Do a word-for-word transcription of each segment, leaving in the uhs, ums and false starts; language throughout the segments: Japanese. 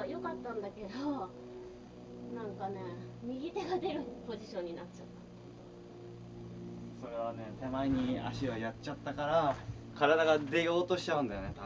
は良かったんだけど、なんかね右手が出るポジションになっちゃった。 それはね、手前に足をやっちゃったから体が出ようとしちゃうんだよね、多分。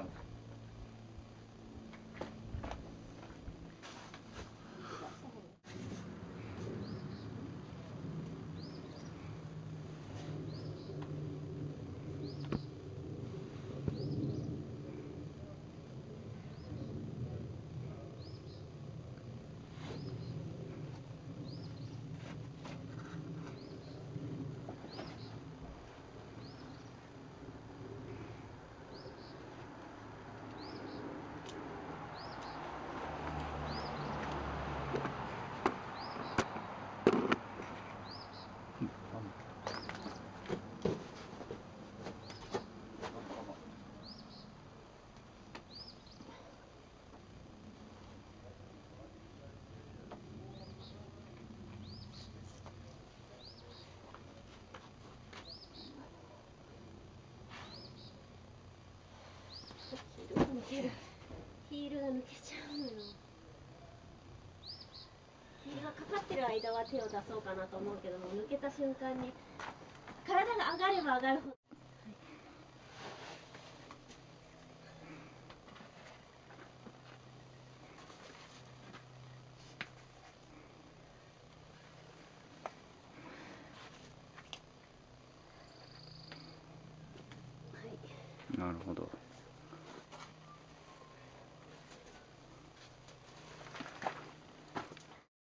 ヒールが抜けちゃうのよ。ヒールがかかってる間は手を出そうかなと思うけども、抜けた瞬間に体が上がれば上がるほど、 なるほど。